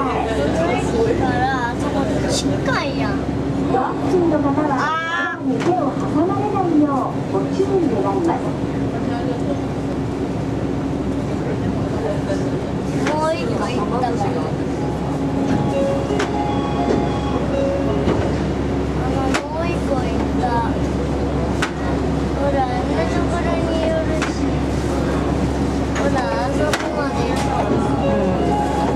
からそこ近いやん。 ワクチンの方は手を挟まれないようご注意願います。 もう一個行ったから。もう一個行った。ほら、あんなところに寄るし。ほら、あそこまで寄る。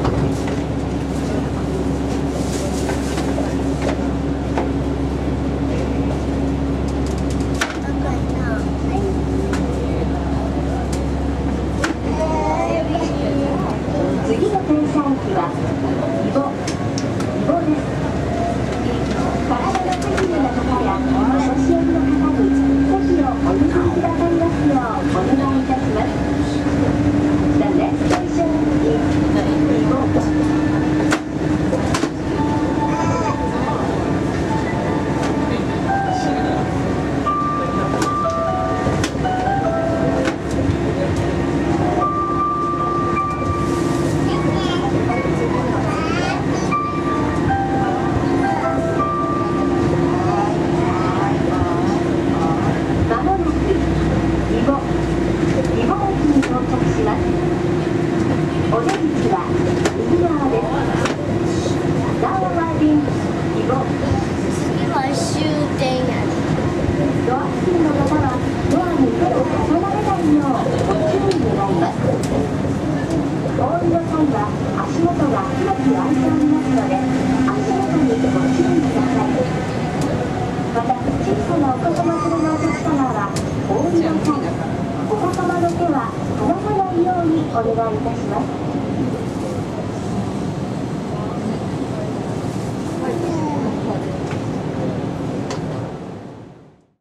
次の停車駅はイボです。体の不自由な方やお年寄りの方に席をお譲りくださいますようお願いいたします。The next station is イボ。お願いいたします。